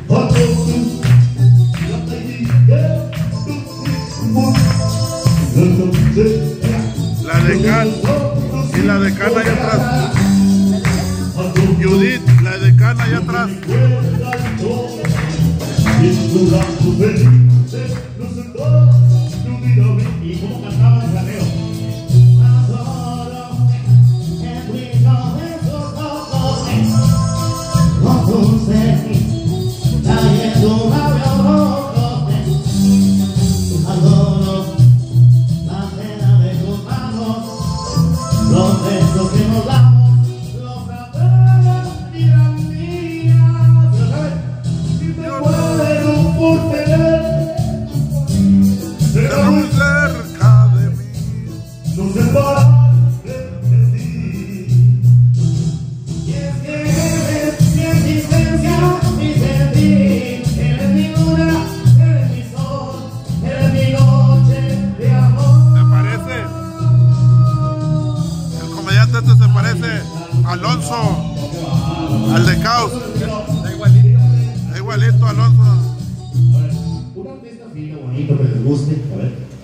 La de Can y la de Can allá atrás. Judith, la de Can allá atrás. ¿Y cómo cantaba el raneo? Los besos que nos damos, los abrazos y las mías. Si te puedo por tener, Pero muy cerca de mí. no se para de ti. Y es que eres mi existencia, mi sentir. Eres mi luna, eres mi sol, eres mi noche de amor. ¿Te parece? El comediante este se parece a Alonso, al de Caos. Está igualito. Es igualito a Alonso. Un artista fino, bonito, que les guste. A ver.